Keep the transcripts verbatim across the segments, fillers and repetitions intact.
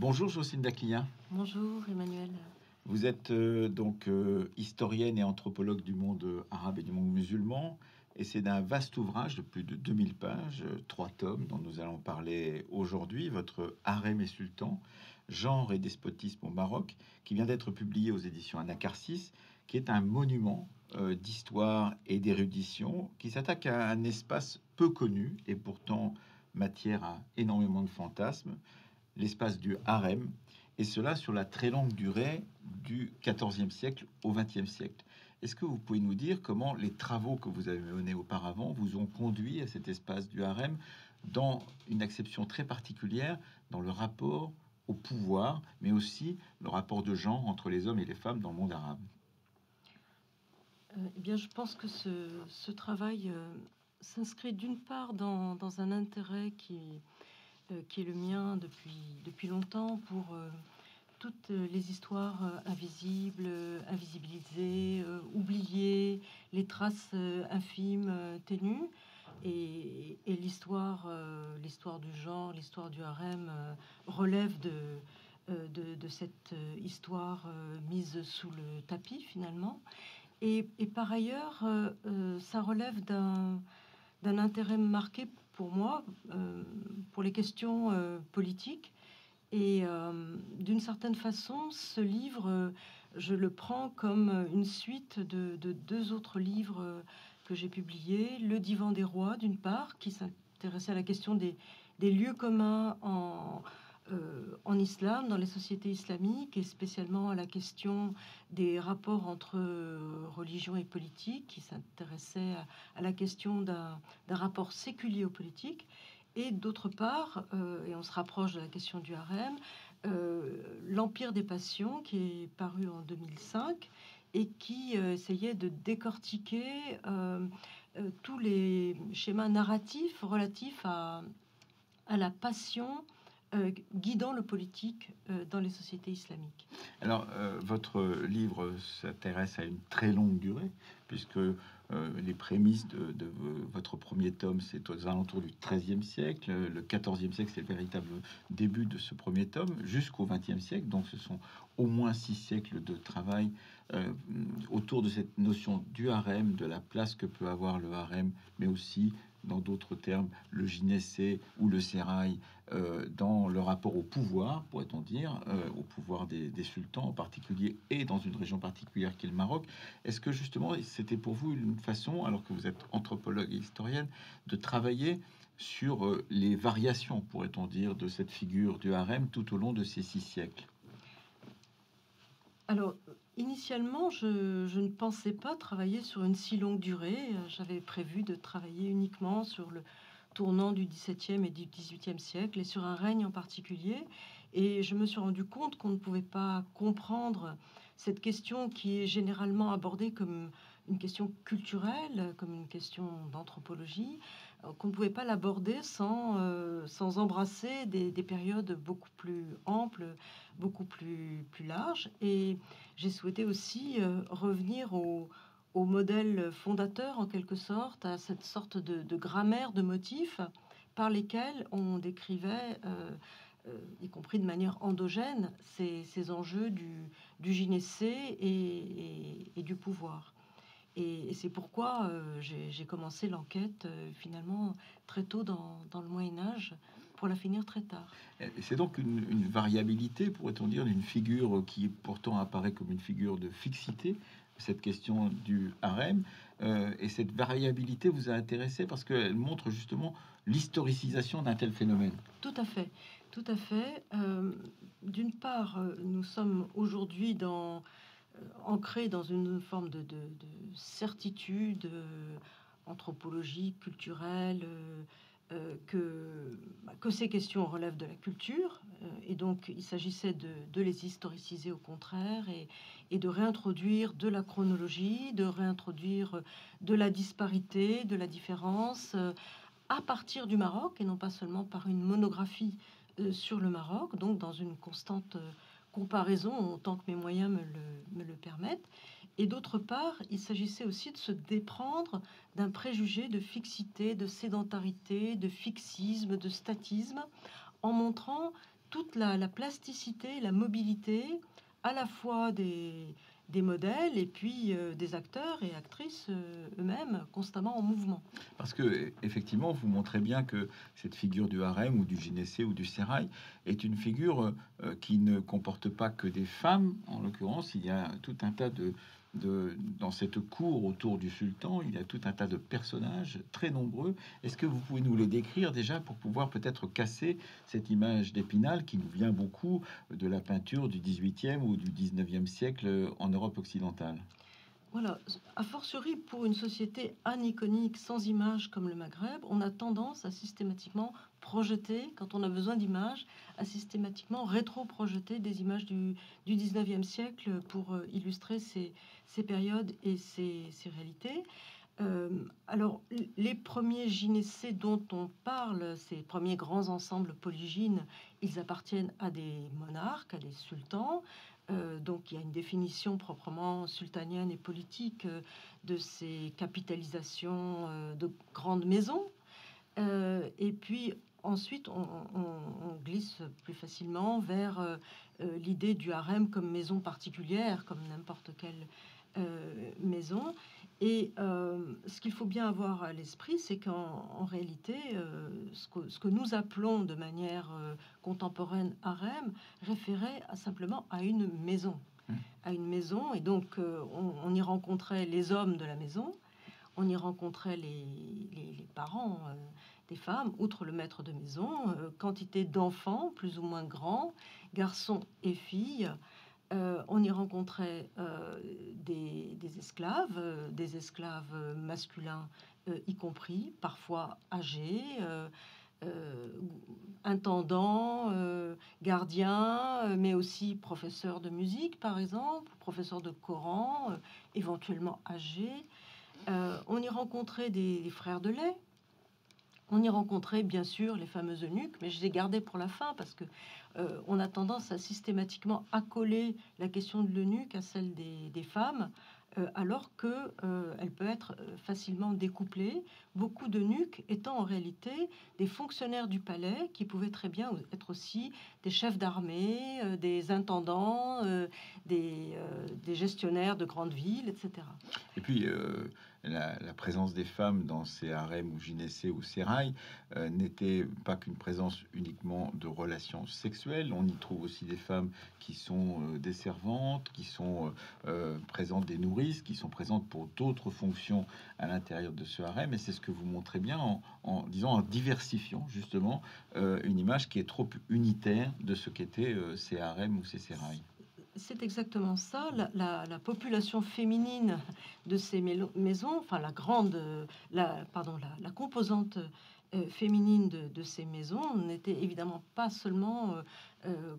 Bonjour Jocelyne Daclien. Bonjour Emmanuel. Vous êtes euh, donc euh, historienne et anthropologue du monde euh, arabe et du monde musulman, et c'est d'un vaste ouvrage de plus de deux mille pages, euh, trois tomes, dont nous allons parler aujourd'hui, votre Harem et Sultan, genre et despotisme au Maroc, qui vient d'être publié aux éditions Anacarsis, qui est un monument euh, d'histoire et d'érudition, qui s'attaque à un espace peu connu et pourtant matière à énormément de fantasmes, l'espace du harem, et cela sur la très longue durée du quatorzième siècle au vingtième siècle. Est-ce que vous pouvez nous dire comment les travaux que vous avez menés auparavant vous ont conduit à cet espace du harem, dans une acception très particulière dans le rapport au pouvoir, mais aussi le rapport de genre entre les hommes et les femmes dans le monde arabe? Euh, eh bien, je pense que ce, ce travail euh, s'inscrit d'une part dans, dans un intérêt qui, euh, qui est le mien depuis, depuis longtemps pour euh, toutes les histoires euh, invisibles, euh, invisibilisées, euh, oubliées, les traces euh, infimes, euh, ténues. Et, et l'histoire, euh, l'histoire du genre, l'histoire du harem euh, relève de, euh, de, de cette euh, histoire euh, mise sous le tapis finalement. Et, et par ailleurs, euh, euh, ça relève d'un d'un intérêt marqué pour moi, euh, pour les questions euh, politiques. Et euh, d'une certaine façon, ce livre, euh, je le prends comme une suite de, de deux autres livres euh, que j'ai publiés. Le Divan des rois, d'une part, qui s'intéressait à la question des, des lieux communs en, euh, en islam, dans les sociétés islamiques, et spécialement à la question des rapports entre euh, religion et politique, qui s'intéressait à, à la question d'un d'un rapport séculier aux politiques. Et d'autre part, euh, et on se rapproche de la question du harem, euh, l'Empire des passions, qui est paru en deux mille cinq et qui euh, essayait de décortiquer euh, euh, tous les schémas narratifs relatifs à, à la passion euh, guidant le politique euh, dans les sociétés islamiques. Alors, euh, votre livre s'intéresse à une très longue durée, puisque euh, les prémices de, de votre premier tome, c'est aux alentours du treizième siècle. Le quatorzième siècle, c'est le véritable début de ce premier tome, jusqu'au vingtième siècle. Donc, ce sont au moins six siècles de travail euh, autour de cette notion du harem, de la place que peut avoir le harem, mais aussi, dans d'autres termes, le gynécée ou le sérail, euh, dans le rapport au pouvoir, pourrait-on dire, euh, au pouvoir des, des sultans en particulier, et dans une région particulière qui est le Maroc. Est-ce que justement c'était pour vous une façon, alors que vous êtes anthropologue et historienne, de travailler sur euh, les variations, pourrait-on dire, de cette figure du harem tout au long de ces six siècles? Alors, initialement, je, je ne pensais pas travailler sur une si longue durée. Euh, J'avais prévu de travailler uniquement sur le tournant du dix-septième et du dix-huitième siècle et sur un règne en particulier. Et je me suis rendu compte qu'on ne pouvait pas comprendre cette question qui est généralement abordée comme une question culturelle, comme une question d'anthropologie, euh, qu'on ne pouvait pas l'aborder sans, euh, sans embrasser des, des périodes beaucoup plus amples, beaucoup plus, plus larges. Et j'ai souhaité aussi euh, revenir au, au modèle fondateur, en quelque sorte, à cette sorte de, de grammaire de motifs par lesquels on décrivait, euh, euh, y compris de manière endogène, ces, ces enjeux du, du gynécée et, et, et du pouvoir. Et, et c'est pourquoi euh, j'ai j'ai commencé l'enquête euh, finalement très tôt dans, dans le Moyen Âge, pour la finir très tard. Et c'est donc une, une variabilité, pourrait-on dire, d'une figure qui pourtant apparaît comme une figure de fixité, cette question du harem. Euh, et cette variabilité vous a intéressé parce qu'elle montre justement l'historicisation d'un tel phénomène. Tout à fait, tout à fait. Euh, d'une part, euh, nous sommes aujourd'hui dans, euh, ancrés dans une forme de, de- de certitude euh, anthropologique, culturelle, euh, euh, que, bah, que ces questions relèvent de la culture, euh, et donc il s'agissait de, de les historiciser au contraire, et, et de réintroduire de la chronologie, de réintroduire de la disparité, de la différence, euh, à partir du Maroc et non pas seulement par une monographie euh, sur le Maroc, donc dans une constante euh, comparaison autant que mes moyens me le, me le permettent. Et d'autre part, il s'agissait aussi de se déprendre d'un préjugé de fixité, de sédentarité, de fixisme, de statisme, en montrant toute la, la plasticité, la mobilité, à la fois des, des modèles et puis euh, des acteurs et actrices euh, eux-mêmes constamment en mouvement. Parce que effectivement, vous montrez bien que cette figure du harem ou du gynécée ou du sérail est une figure euh, qui ne comporte pas que des femmes. En l'occurrence, il y a tout un tas de, de dans cette cour autour du sultan, il y a tout un tas de personnages très nombreux. Est-ce que vous pouvez nous les décrire déjà pour pouvoir peut-être casser cette image d'Épinal qui nous vient beaucoup de la peinture du dix-huitième ou du dix-neuvième siècle en Europe occidentale? Voilà, a fortiori pour une société aniconique sans images comme le Maghreb, on a tendance à systématiquement projeter, quand on a besoin d'images, à systématiquement rétro-projeter des images du, du dix-neuvième siècle pour euh, illustrer ces, ces périodes et ces, ces réalités. Euh, alors, les premiers gynécées dont on parle, ces premiers grands ensembles polygynes, ils appartiennent à des monarques, à des sultans. Euh, donc, il y a une définition proprement sultanienne et politique euh, de ces capitalisations euh, de grandes maisons. Euh, et puis, ensuite, on, on- on glisse plus facilement vers euh, euh, l'idée du harem comme maison particulière, comme n'importe quelle euh, maison. Et euh, ce qu'il faut bien avoir à l'esprit, c'est qu'en en réalité, euh, ce que, ce que nous appelons de manière euh, contemporaine harem référait à- simplement à une maison. À une maison, et donc euh, on, on y rencontrait les hommes de la maison, on y rencontrait les, les- les parents euh, des femmes, outre le maître de maison, euh, quantité d'enfants plus ou moins grands, garçons et filles. Euh, on y rencontrait euh, des, des esclaves, euh, des esclaves euh, masculins euh, y compris, parfois âgés, euh, euh, intendants, euh, gardiens, euh, mais aussi professeurs de musique, par exemple, professeurs de Coran, euh, éventuellement âgés. Euh, on y rencontrait des, des frères de lait. On y rencontrait bien sûr les fameux eunuques, mais je les gardais pour la fin parce que euh, on a tendance à systématiquement accoler la question de l'eunuque à celle des, des femmes, euh, alors que euh, elle peut être euh, facilement découplée. Beaucoup d'eunuques étant en réalité des fonctionnaires du palais qui pouvaient très bien être aussi des chefs d'armée, euh, des intendants, euh, des, euh, des gestionnaires de grandes villes, et cetera. Et puis, euh, la, la présence des femmes dans ces harems ou gynécées ou sérails euh, n'était pas qu'une présence uniquement de relations sexuelles. On y trouve aussi des femmes qui sont euh, des servantes, qui sont euh, euh, présentes, des nourrices, qui sont présentes pour d'autres fonctions à l'intérieur de ce harem. Et c'est ce que vous montrez bien en, en disant, en diversifiant justement euh, une image qui est trop unitaire de ce qu'étaient euh, ces harems ou ces sérails. C'est exactement ça. La, la- la population féminine de ces mélo- maisons, enfin la grande, euh, la, pardon, la, la composante euh, féminine de, de ces maisons n'était évidemment pas seulement, euh, euh,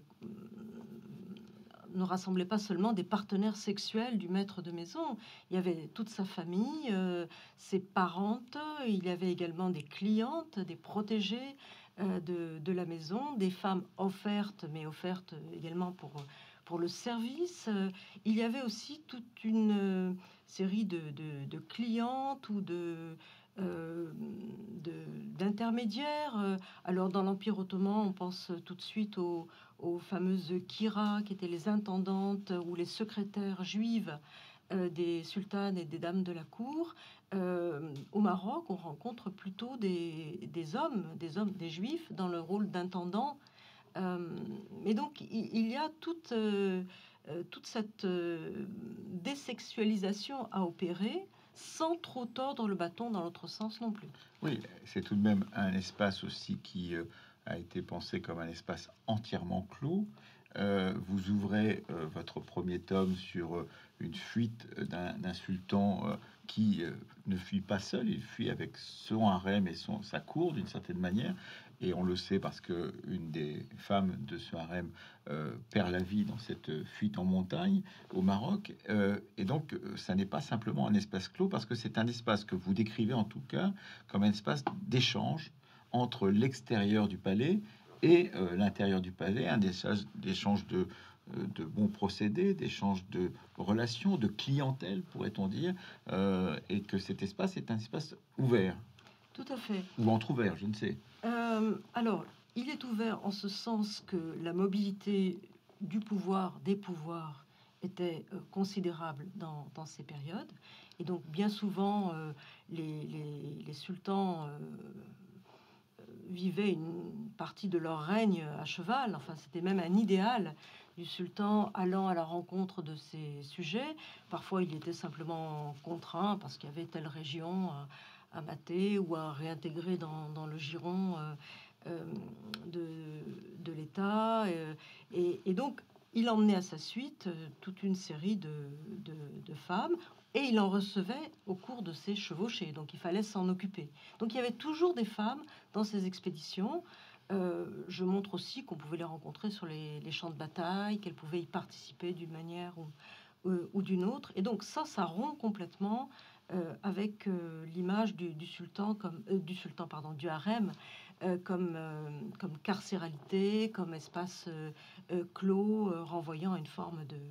ne rassemblait pas seulement des partenaires sexuels du maître de maison. Il y avait toute sa famille, euh, ses parentes. Il y avait également des clientes, des protégées euh, de, de la maison, des femmes offertes, mais offertes également pour pour le service. Euh, il y avait aussi toute une euh, série de, de- de clientes ou de, euh, de- d'intermédiaires. Euh, Alors, dans l'Empire ottoman, on pense tout de suite aux, aux fameuses Kira, qui étaient les intendantes ou les secrétaires juives euh, des sultanes et des dames de la cour. Euh, au Maroc, on rencontre plutôt des, des hommes, des hommes, des juifs, dans le rôle d'intendant. Euh, mais donc, il, il y a toute, euh, euh, toute cette euh, désexualisation à opérer sans trop tordre le bâton dans l'autre sens non plus. Oui, c'est tout de même un espace aussi qui euh, a été pensé comme un espace entièrement clos. Euh, vous ouvrez euh, votre premier tome sur euh, une fuite d'un d'un sultan euh, qui euh, ne fuit pas seul, il fuit avec son harem et son, sa cour d'une certaine manière. Et on le sait parce que une des femmes de ce harem euh, perd la vie dans cette fuite en montagne au Maroc. Euh, et donc, euh, ça n'est pas simplement un espace clos parce que c'est un espace que vous décrivez en tout cas comme un espace d'échange entre l'extérieur du palais et euh, l'intérieur du palais, un échange, d'échange de, euh, de bons procédés, d'échange de relations, de clientèle, pourrait-on dire, euh, et que cet espace est un espace ouvert Tout à fait. ou entrouvert, je ne sais. Euh, alors, il est ouvert en ce sens que la mobilité du pouvoir, des pouvoirs, était euh, considérable dans, dans ces périodes. Et donc, bien souvent, euh, les, les- les sultans euh, vivaient une partie de leur règne à cheval. Enfin, c'était même un idéal du sultan allant à la rencontre de ses sujets. Parfois, il était simplement contraint parce qu'il y avait telle région à, à mater ou à réintégrer dans, dans le giron euh, euh, de, de l'État. Euh, Et, et donc, il emmenait à sa suite euh, toute une série de, de, de femmes et il en recevait au cours de ses chevauchées. Donc, il fallait s'en occuper. Donc, il y avait toujours des femmes dans ces expéditions. Euh, je montre aussi qu'on pouvait les rencontrer sur les, les champs de bataille, qu'elles pouvaient y participer d'une manière ou, euh, ou d'une autre. Et donc ça, ça rompt complètement euh, avec euh, l'image du, du sultan, comme euh, du sultan, pardon, du harem, euh, comme euh, comme carcéralité, comme espace euh, euh, clos, euh, renvoyant à une forme de,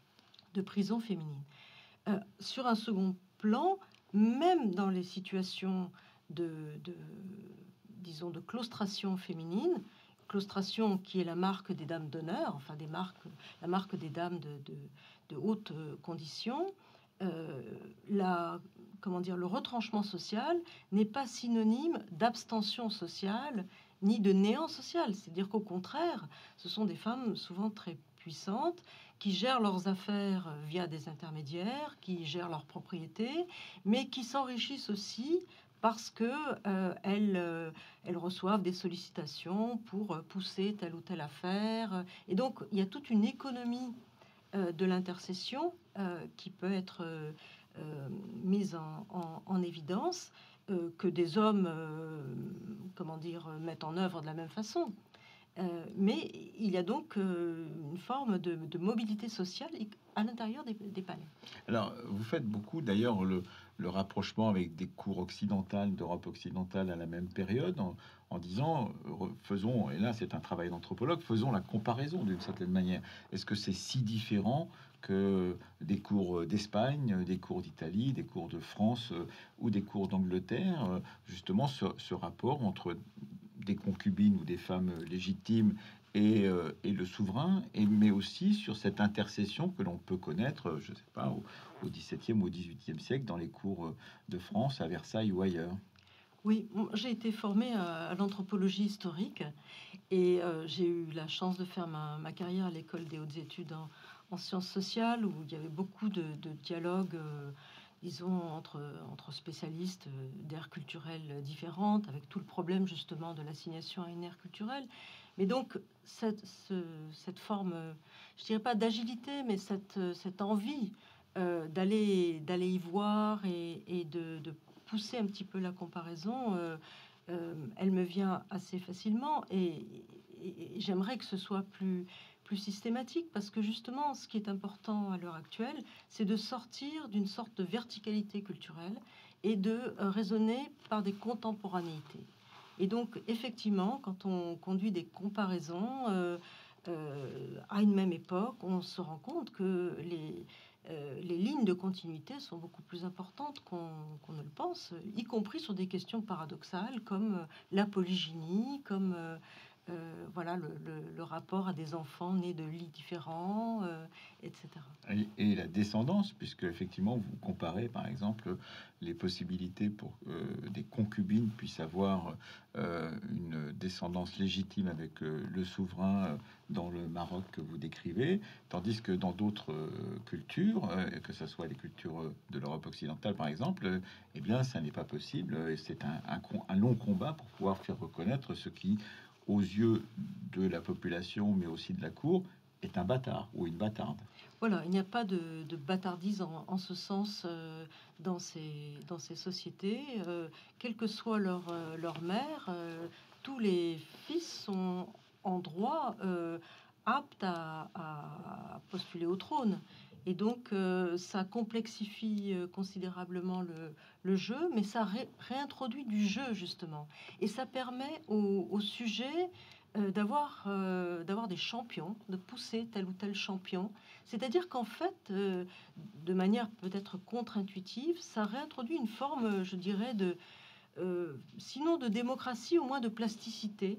de prison féminine. Euh, sur un second plan, même dans les situations de, de disons, de claustration féminine, claustration qui est la marque des dames d'honneur, enfin des marques, la marque des dames de, de, de haute condition, euh, la, comment dire, le retranchement social n'est pas synonyme d'abstention sociale ni de néant social. C'est-à-dire qu'au contraire, ce sont des femmes souvent très puissantes qui gèrent leurs affaires via des intermédiaires, qui gèrent leurs propriétés, mais qui s'enrichissent aussi parce que euh, elles, euh, elles reçoivent des sollicitations pour euh, pousser telle ou telle affaire. Et donc, il y a toute une économie euh, de l'intercession euh, qui peut être euh, euh, mise en, en- en évidence, euh, que des hommes, euh, comment dire, mettent en œuvre de la même façon. Euh, mais il y a donc euh, une forme de, de mobilité sociale à l'intérieur des, des palais. Alors, vous faites beaucoup d'ailleurs le, le rapprochement avec des cours occidentales, d'Europe occidentale à la même période, en, en disant, euh, faisons, et là c'est un travail d'anthropologue, faisons la comparaison d'une certaine manière. Est-ce que c'est si différent que des cours d'Espagne, des cours d'Italie, des cours de France euh, ou des cours d'Angleterre, euh, justement ce, ce rapport entre des concubines ou des femmes légitimes et, euh, et le souverain, et, mais aussi sur cette intercession que l'on peut connaître, euh, je sais pas, au, au dix-septième ou au dix-huitième siècle dans les cours euh, de France, à Versailles ou ailleurs. Oui, m- j'ai été formée à, à l'anthropologie historique et euh, j'ai eu la chance de faire ma, ma carrière à l'école des hautes études en, en sciences sociales où il y avait beaucoup de, de dialogues, euh, disons, entre, entre spécialistes euh, d'aires culturelles différentes, avec tout le problème justement de l'assignation à une aire culturelle. Mais donc, cette, ce- cette forme, euh, je dirais pas d'agilité, mais cette, euh, cette envie euh, d'aller d'aller y voir et, et de, de pousser un petit peu la comparaison, euh, euh, elle me vient assez facilement et, et- et j'aimerais que ce soit plus, plus systématique parce que justement, ce qui est important à l'heure actuelle, c'est de sortir d'une sorte de verticalité culturelle et de euh, raisonner par des contemporanéités. Et donc, effectivement, quand on conduit des comparaisons euh, euh, à une même époque, on se rend compte que les, euh, les lignes de continuité sont beaucoup plus importantes qu'on qu'on ne le pense, y compris sur des questions paradoxales comme euh, la polygynie, comme euh, euh, voilà le, le- le rapport à des enfants nés de lits différents, euh, et cetera. Et, et la descendance, puisque effectivement vous comparez par exemple les possibilités pour que des concubines puissent avoir euh, une descendance légitime avec euh, le souverain euh, dans le Maroc que vous décrivez, tandis que dans d'autres euh, cultures, euh, que ce soit les cultures euh, de l'Europe occidentale par exemple, euh, eh bien ça n'est pas possible et c'est un, un, con- un long combat pour pouvoir faire reconnaître ce qui, aux yeux de la population mais aussi de la cour, est un bâtard ou une bâtarde. Voilà, il n'y a pas de, de bâtardise en, en ce sens euh, dans ces, dans ces sociétés. Euh, quelle que soit leur, euh, leur mère, euh, tous les fils sont en droit euh, aptes à, à postuler au trône. Et donc, euh, ça complexifie euh, considérablement le, le jeu, mais ça ré- réintroduit du jeu, justement. Et ça permet au, au sujet euh, d'avoir euh, d'avoir des champions, de pousser tel ou tel champion. C'est-à-dire qu'en fait, euh, de manière peut-être contre-intuitive, ça réintroduit une forme, je dirais, de, euh, sinon de démocratie, au moins de plasticité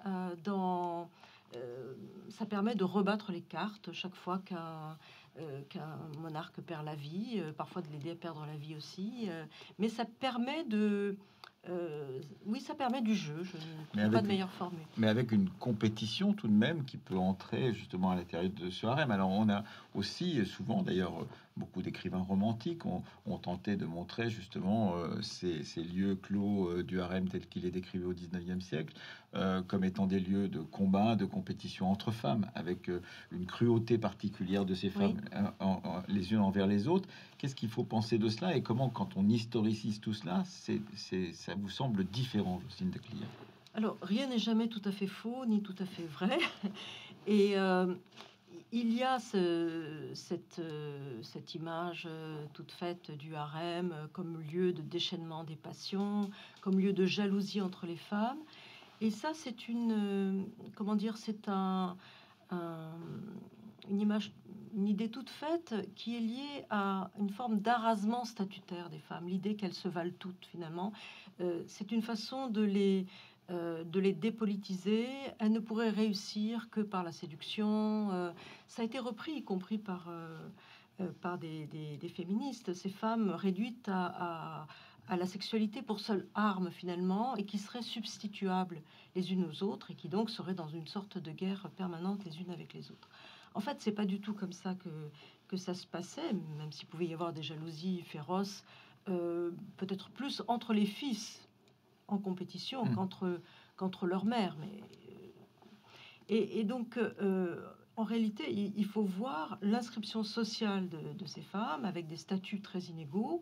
euh, dans, euh, ça permet de rebattre les cartes chaque fois qu'un euh, qu'un monarque perd la vie, euh, parfois de l'aider à perdre la vie aussi. euh, mais ça permet de, euh, oui, ça permet du jeu. Je ne Mais trouve pas avec de meilleure formule. mais avec une compétition tout de même qui peut entrer justement à l'intérieur de ce harem. Alors on a aussi euh, souvent d'ailleurs euh, beaucoup d'écrivains romantiques ont, ont tenté de montrer justement euh, ces, ces lieux clos euh, du harem tel qu'il est décrivé au dix-neuvième siècle euh, comme étant des lieux de combat, de compétition entre femmes, avec euh, une cruauté particulière de ces femmes Oui. euh, en- en- les unes envers les autres. Qu'est-ce qu'il faut penser de cela et comment, quand on historicise tout cela, c'est, c'est, ça vous semble différent, Jocelyne de Clier? Alors, rien n'est jamais tout à fait faux, ni tout à fait vrai. Et euh, il y a ce- cette, euh, cette image euh, toute faite du harem euh, comme lieu de déchaînement des passions, comme lieu de jalousie entre les femmes. Et ça, c'est une, euh, comment dire, c'est un, un- une image, une idée toute faite qui est liée à une forme d'arrasement statutaire des femmes, l'idée qu'elles se valent toutes finalement. Euh, c'est une façon de les, euh, de les dépolitiser. Elles ne pourraient réussir que par la séduction. Euh, ça a été repris, y compris par, euh, euh, par des, des- des féministes, ces femmes réduites à, à- à la sexualité pour seule arme finalement, et qui seraient substituables les unes aux autres, et qui donc seraient dans une sorte de guerre permanente les unes avec les autres. En fait, c'est pas du tout comme ça que, que ça se passait, même s'il pouvait y avoir des jalousies féroces, euh, peut-être plus entre les fils en compétition Hmm. qu'entre qu'entre leurs mères. Mais et, et donc, euh, en réalité, il, il faut voir l'inscription sociale de, de ces femmes avec des statuts très inégaux,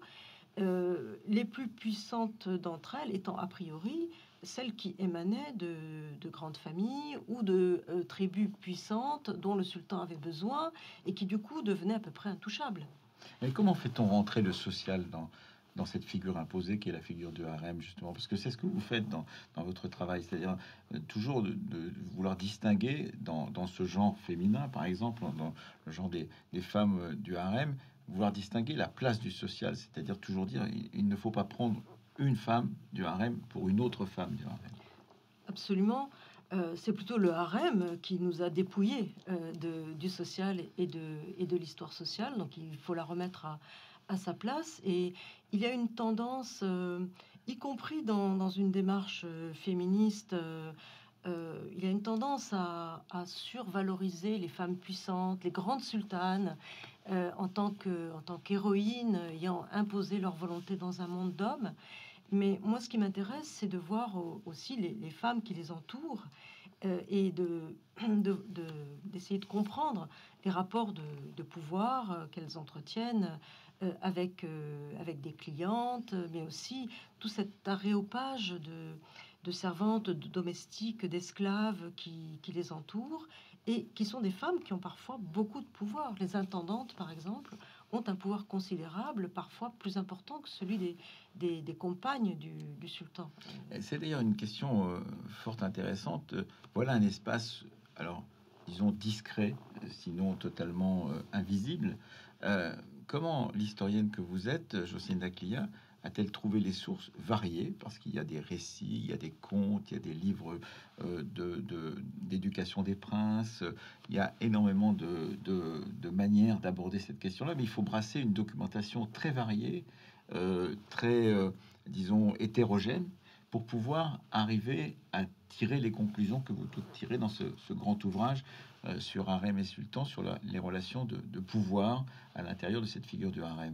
euh, les plus puissantes d'entre elles étant a priori celles qui émanaient de, de grandes familles ou de euh, tribus puissantes dont le sultan avait besoin et qui du coup devenaient à peu près intouchables. Mais comment fait-on rentrer le social dans, dans cette figure imposée qui est la figure du harem, justement? Parce que c'est ce que vous faites dans, dans votre travail, c'est-à-dire euh, toujours de, de vouloir distinguer dans, dans ce genre féminin, par exemple, dans le genre des, des femmes euh, du harem, vouloir distinguer la place du social, c'est-à-dire toujours dire il, il ne faut pas prendre une femme du harem pour une autre femme du harem. Absolument. Euh, c'est plutôt le harem qui nous a dépouillés euh, de, du social et de, et de l'histoire sociale. Donc il faut la remettre à, à sa place. Et il y a une tendance, euh, y compris dans, dans une démarche euh, féministe, euh, euh, il y a une tendance à, à survaloriser les femmes puissantes, les grandes sultanes, euh, en tant que, en tant qu'héroïnes ayant imposé leur volonté dans un monde d'hommes. Mais moi, ce qui m'intéresse, c'est de voir au- aussi les, les femmes qui les entourent euh, et de, de- de- d'essayer de comprendre les rapports de, de pouvoir euh, qu'elles entretiennent euh, avec, euh, avec des clientes, mais aussi tout cet aréopage de, de servantes, de domestiques, d'esclaves qui, qui les entourent et qui sont des femmes qui ont parfois beaucoup de pouvoir. Les intendantes, par exemple, ont un pouvoir considérable, parfois plus important que celui des, des, des compagnes du, du sultan. Et c'est d'ailleurs une question euh, fort intéressante. Voilà un espace, alors disons discret, sinon totalement euh, invisible. Euh, comment l'historienne que vous êtes, Jocelyne Daclia, a-t-elle trouvé les sources variées? Parce qu'il y a des récits, il y a des contes, il y a des livres euh, de, de- d'éducation des princes, il y a énormément de, de- de manières d'aborder cette question-là, mais il faut brasser une documentation très variée, euh, très, euh, disons, hétérogène, pour pouvoir arriver à tirer les conclusions que vous toutes tirez dans ce, ce grand ouvrage euh, sur Harem et Sultan, sur la- les relations de, de pouvoir à l'intérieur de cette figure du harem.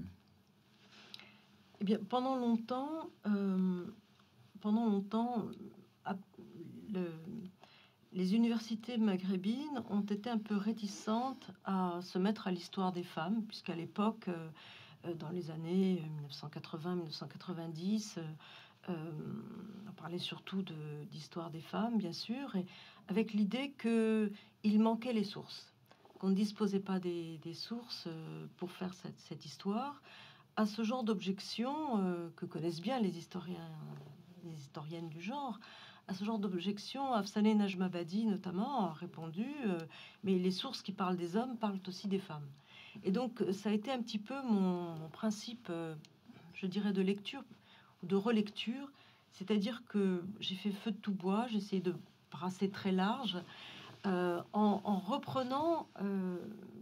Eh bien, pendant longtemps, euh, pendant longtemps, à- le- les universités maghrébines ont été un peu réticentes à se mettre à l'histoire des femmes, puisqu'à l'époque, euh, euh, dans les années mille neuf cent quatre-vingts mille neuf cent quatre-vingt-dix, euh, euh, on parlait surtout de- d'histoire des femmes, bien sûr, et avec l'idée que il manquait les sources, qu'on ne disposait pas des, des sources euh, pour faire cette, cette histoire. À ce genre d'objection euh, que connaissent bien les historiens, les historiennes du genre, à ce genre d'objection, Afsaneh Najmabadi notamment a répondu euh, mais les sources qui parlent des hommes parlent aussi des femmes. Et donc ça a été un petit peu mon, mon principe, euh, je dirais, de lecture ou de relecture, c'est-à-dire que j'ai fait feu de tout bois, j'ai essayé de brassé très large, euh, en, en reprenant euh,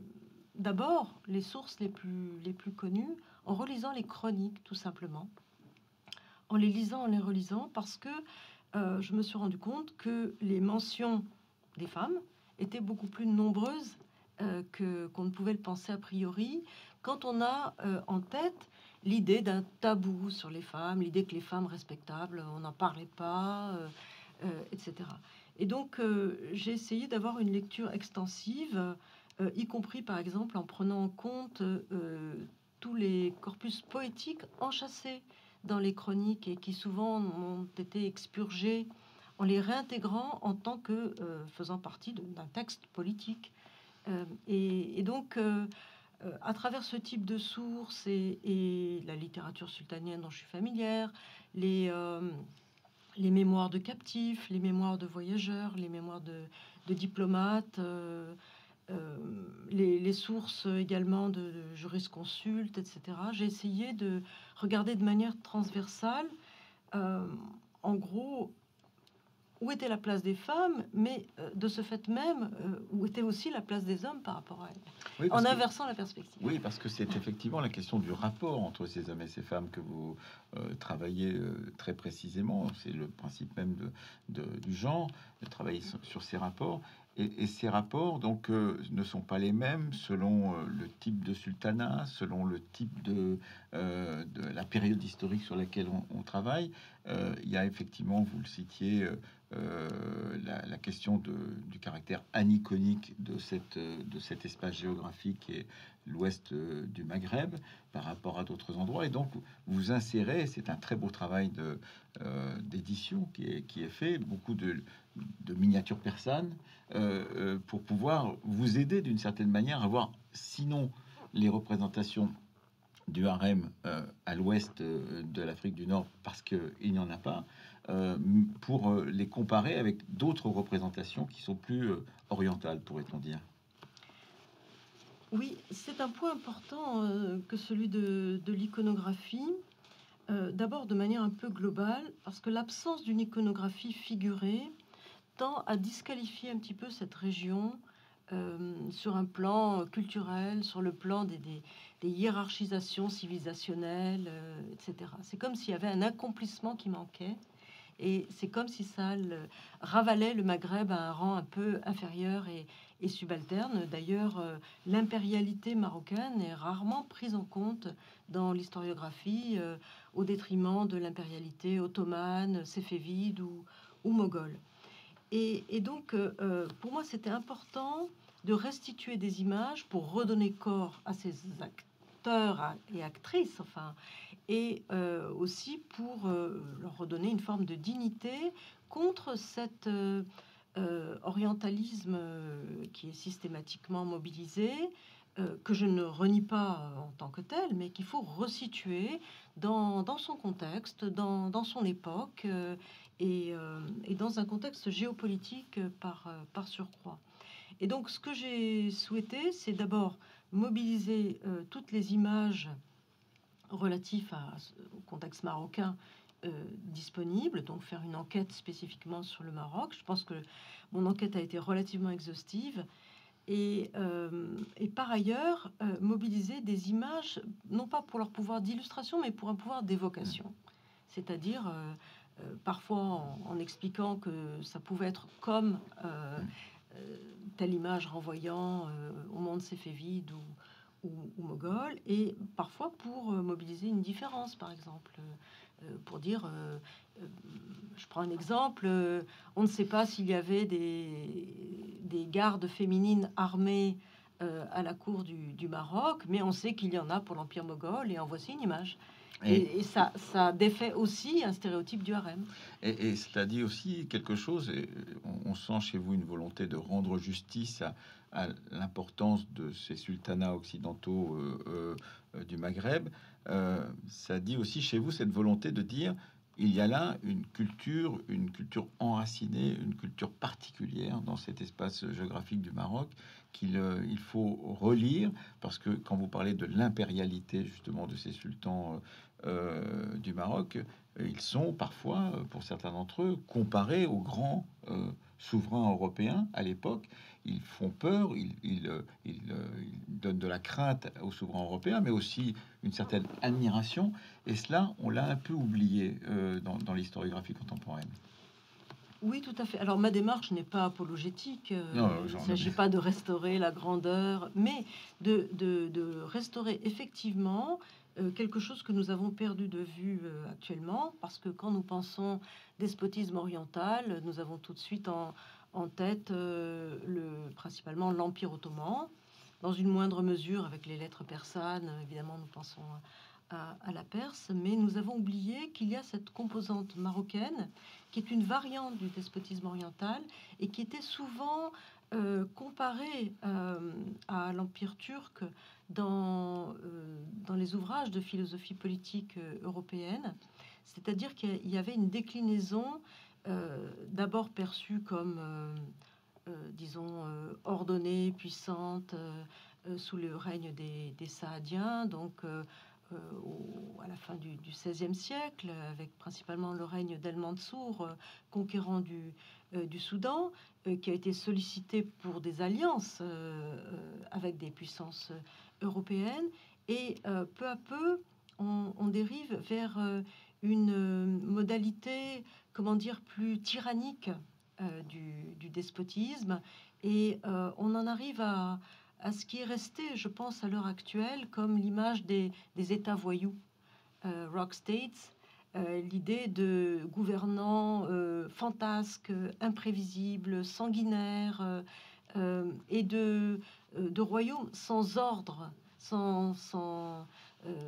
d'abord les sources les plus, les plus connues, en relisant les chroniques tout simplement, en les lisant, en les relisant, parce que euh, je me suis rendu compte que les mentions des femmes étaient beaucoup plus nombreuses euh, que qu'on ne pouvait le penser a priori, quand on a euh, en tête l'idée d'un tabou sur les femmes, l'idée que les femmes respectables, on n'en parlait pas, euh, euh, et cetera. Et donc, euh, j'ai essayé d'avoir une lecture extensive, euh, y compris par exemple en prenant en compte euh, tous les corpus poétiques enchâssés dans les chroniques et qui souvent ont été expurgés, en les réintégrant en tant que euh, faisant partie de- d'un texte politique. Euh, et, et donc, euh, euh, à travers ce type de sources et, et la littérature sultanienne dont je suis familière, les, euh, les mémoires de captifs, les mémoires de voyageurs, les mémoires de, de diplomates, euh, euh, les, les sources également de, de jurisconsultes, et cetera. J'ai essayé de regarder de manière transversale, euh, en gros, où était la place des femmes, mais euh, de ce fait même, euh, où était aussi la place des hommes par rapport à elles, Oui, en parce que inversant la perspective. oui, parce que c'est effectivement la question du rapport entre ces hommes et ces femmes que vous euh, travaillez euh, très précisément. C'est le principe même de, de- du genre, de travailler sur, sur ces rapports. Et, et ces rapports, donc, euh, ne sont pas les mêmes selon euh, le type de sultanat, selon le type de, euh, de la période historique sur laquelle on, on travaille. Euh, il y a effectivement, vous le citiez, euh, euh, la, la question de, du caractère aniconique de, cette, de cet espace géographique et l'ouest euh, du Maghreb par rapport à d'autres endroits. Et donc, vous insérez, c'est un très beau travail de, euh, d'édition qui est, qui est fait, beaucoup de, de miniatures persanes euh, euh, pour pouvoir vous aider d'une certaine manière à voir, sinon les représentations du harem euh, à l'ouest euh, de l'Afrique du Nord, parce qu'il n'y en a pas, euh, pour euh, les comparer avec d'autres représentations qui sont plus euh, orientales, pourrait-on dire. Oui, c'est un point important euh, que celui de, de l'iconographie. Euh, d'abord de manière un peu globale, parce que l'absence d'une iconographie figurée tend à disqualifier un petit peu cette région euh, sur un plan culturel, sur le plan des, des- des hiérarchisations civilisationnelles, euh, et cetera. C'est comme s'il y avait un accomplissement qui manquait, et c'est comme si ça le- ravalait le Maghreb à un rang un peu inférieur et, et subalterne. D'ailleurs, euh, l'impérialité marocaine est rarement prise en compte dans l'historiographie, euh, au détriment de l'impérialité ottomane, séfévide ou, ou moghole. Et, et donc, euh, euh, pour moi, c'était important de restituer des images pour redonner corps à ces acteurs et actrices, enfin, et euh, aussi pour euh, leur redonner une forme de dignité contre cet euh, euh, orientalisme euh, qui est systématiquement mobilisé, euh, que je ne renie pas en tant que tel, mais qu'il faut resituer dans, dans son contexte, dans, dans son époque, euh, et, euh, et dans un contexte géopolitique par, euh, par surcroît. Et donc, ce que j'ai souhaité, c'est d'abord mobiliser euh, toutes les images relatifs à, au contexte marocain euh, disponibles, donc faire une enquête spécifiquement sur le Maroc. Je pense que mon enquête a été relativement exhaustive. Et, euh, et par ailleurs, euh, mobiliser des images, non pas pour leur pouvoir d'illustration, mais pour un pouvoir d'évocation. C'est-à-dire, euh, euh, parfois en, en expliquant que ça pouvait être comme euh, euh, telle image renvoyant euh, au monde séfévide ou, ou, ou moghol, et parfois pour euh, mobiliser une différence, par exemple, euh, euh, pour dire, euh, euh, je prends un exemple, euh, on ne sait pas s'il y avait des, des gardes féminines armées euh, à la cour du, du Maroc, mais on sait qu'il y en a pour l'Empire moghol, et en voici une image. Et, Et, et ça, ça défait aussi un stéréotype du harem. et, et cela dit aussi quelque chose, et on, on sent chez vous une volonté de rendre justice à, à l'importance de ces sultanats occidentaux euh, euh, du Maghreb. Euh, ça dit aussi chez vous cette volonté de dire il y a là une culture, une culture enracinée, une culture particulière dans cet espace géographique du Maroc qu'il euh, il faut relire, parce que quand vous parlez de l'impérialité justement de ces sultans euh, du Maroc, ils sont parfois, pour certains d'entre eux, comparés aux grands euh, souverains européens à l'époque. Ils font peur, ils, ils, euh, ils, euh, ils donnent de la crainte aux souverains européens, mais aussi une certaine admiration. Et cela, on l'a un peu oublié euh, dans, dans l'historiographie contemporaine. Oui, tout à fait. Alors, ma démarche n'est pas apologétique. euh, Non, il ne genre, s'agit pas de restaurer la grandeur, mais de, de- de restaurer effectivement euh, quelque chose que nous avons perdu de vue euh, actuellement, parce que quand nous pensons despotisme oriental, nous avons tout de suite en, en tête euh, le, principalement l'Empire ottoman, dans une moindre mesure avec les lettres persanes. Évidemment, nous pensons à, à la Perse, mais nous avons oublié qu'il y a cette composante marocaine qui est une variante du despotisme oriental et qui était souvent euh, comparée euh, à l'Empire turc dans, euh, dans les ouvrages de philosophie politique euh, européenne. C'est-à-dire qu'il y avait une déclinaison euh, d'abord perçue comme, euh, euh, disons, euh, ordonnée, puissante, euh, euh, sous le règne des, des Saadiens, donc euh, euh, au- à la fin du, du seizième siècle, avec principalement le règne d'El-Mansour, euh, conquérant du, euh, du Soudan, euh, qui a été sollicité pour des alliances euh, euh, avec des puissances euh, européennes. Et euh, peu à peu, on, on dérive vers euh, une euh, modalité, comment dire, plus tyrannique euh, du, du despotisme. Et euh, on en arrive à à ce qui est resté, je pense, à l'heure actuelle, comme l'image des, des États voyous, euh, rock states, euh, l'idée de gouvernants euh, fantasques, imprévisibles, sanguinaires, euh, euh, et de, euh, de royaumes sans ordre, sans, sans, euh,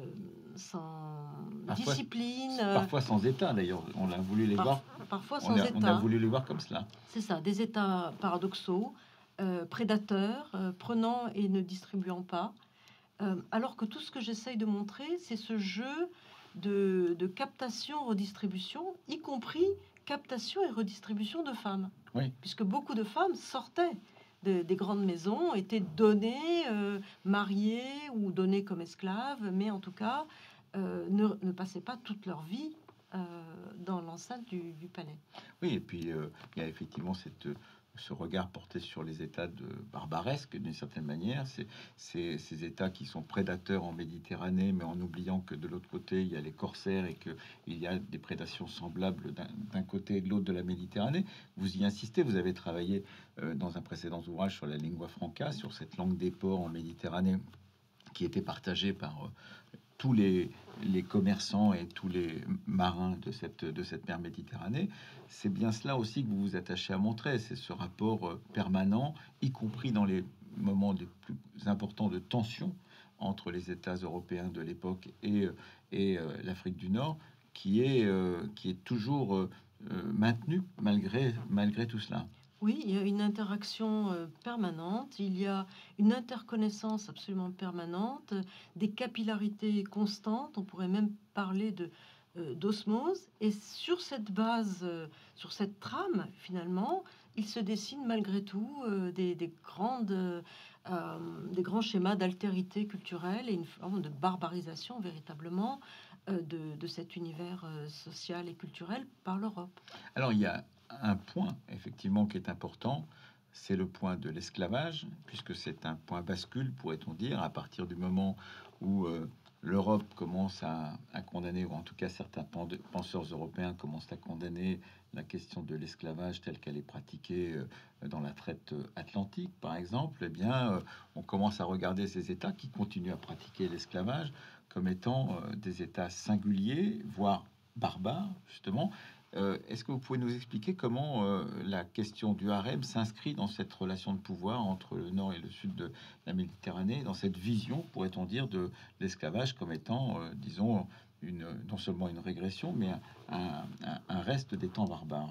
sans parfois, discipline, euh, parfois sans État d'ailleurs. On a voulu les par- voir, parfois on sans a, on a État. voulu les voir comme cela. C'est ça, des États paradoxaux, euh, prédateurs, euh, prenant et ne distribuant pas. Euh, alors que tout ce que j'essaye de montrer, c'est ce jeu de, de captation, redistribution, y compris captation et redistribution de femmes. Oui. Puisque beaucoup de femmes sortaient de- des grandes maisons, étaient données, euh, mariées ou données comme esclaves, mais en tout cas euh, ne, ne passaient pas toute leur vie euh, dans l'enceinte du, du palais. Oui, et puis euh, il y a effectivement cette, ce regard porté sur les États de barbaresque d'une certaine manière. C'est c'est- ces États qui sont prédateurs en Méditerranée, mais en oubliant que de l'autre côté il y a les corsaires et que il y a des prédations semblables d'un d'un côté et de l'autre de la Méditerranée. Vous y insistez, vous avez travaillé euh, dans un précédent ouvrage sur la lingua franca, sur cette langue des ports en Méditerranée qui était partagée par euh, tous les, les commerçants et tous les marins de cette, de cette mer Méditerranée. C'est bien cela aussi que vous vous attachez à montrer, c'est ce rapport euh, permanent, y compris dans les moments les plus importants de tension entre les États européens de l'époque et, euh, et euh, l'Afrique du Nord, qui est, euh, qui est toujours euh, euh, maintenu malgré, malgré tout cela. Oui, il y a une interaction euh, permanente, il y a une interconnaissance absolument permanente, euh, des capillarités constantes, on pourrait même parler de euh, d'osmose. Et sur cette base, euh, sur cette trame, finalement, il se dessine malgré tout euh, des, des grandes, euh, euh, des grands schémas d'altérité culturelle et une forme de barbarisation véritablement euh, de, de cet univers euh, social et culturel par l'Europe. Alors il y a un point effectivement qui est important, c'est le point de l'esclavage, puisque c'est un point bascule, pourrait-on dire, à partir du moment où euh, l'Europe commence à, à condamner, ou en tout cas certains pen- penseurs européens commencent à condamner la question de l'esclavage telle qu'elle est pratiquée euh, dans la traite atlantique, par exemple. Eh bien, euh, on commence à regarder ces États qui continuent à pratiquer l'esclavage comme étant euh, des États singuliers, voire barbares, justement. Euh, Est-ce que vous pouvez nous expliquer comment euh, la question du harem s'inscrit dans cette relation de pouvoir entre le nord et le sud de la Méditerranée, dans cette vision, pourrait-on dire, de l'esclavage comme étant, euh, disons, une, non seulement une régression, mais un, un- un- un reste des temps barbares?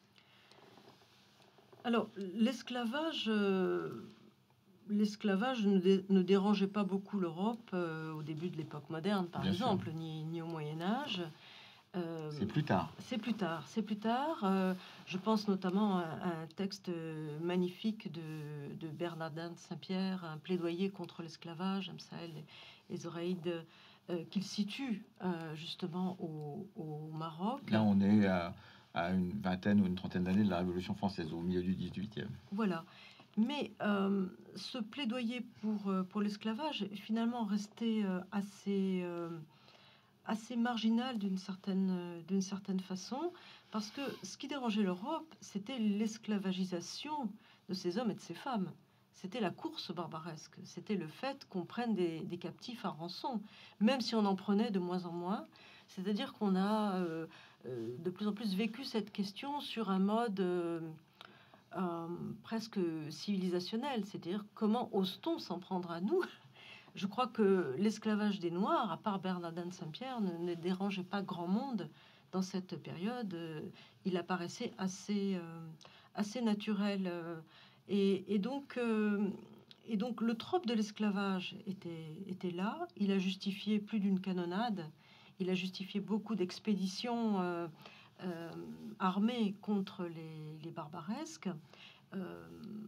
Alors, l'esclavage, euh, l'esclavage ne, dé- ne dérangeait pas beaucoup l'Europe euh, au début de l'époque moderne, par Bien sûr, exemple, ni, ni au Moyen Âge. Euh, c'est plus tard. c'est plus tard, c'est plus tard. Euh, je pense notamment à, à un texte magnifique de, de Bernardin de Saint-Pierre, un plaidoyer contre l'esclavage, Amsaël et, et Zoraïde, euh, qu'il situe euh, justement au, au Maroc. Là, on est à à une vingtaine ou une trentaine d'années de la Révolution française, au milieu du dix-huitième. Voilà. Mais euh, ce plaidoyer pour, euh, pour l'esclavage est finalement resté euh, assez, euh, assez marginal d'une certaine, euh, d'une certaine façon, parce que ce qui dérangeait l'Europe, c'était l'esclavagisation de ces hommes et de ces femmes. C'était la course barbaresque, c'était le fait qu'on prenne des, des captifs à rançon, même si on en prenait de moins en moins. C'est-à-dire qu'on a euh, euh, de plus en plus vécu cette question sur un mode euh, euh, presque civilisationnel, c'est-à-dire comment ose-t-on s'en prendre à nous? Je crois que l'esclavage des Noirs, à part Bernardin de Saint-Pierre, ne, ne dérangeait pas grand monde dans cette période. Euh, Il apparaissait assez, euh, assez naturel. euh, et, et donc, euh, et donc, le trope de l'esclavage était, était là. Il a justifié plus d'une canonnade. Il a justifié beaucoup d'expéditions euh, euh, armées contre les, les barbaresques euh,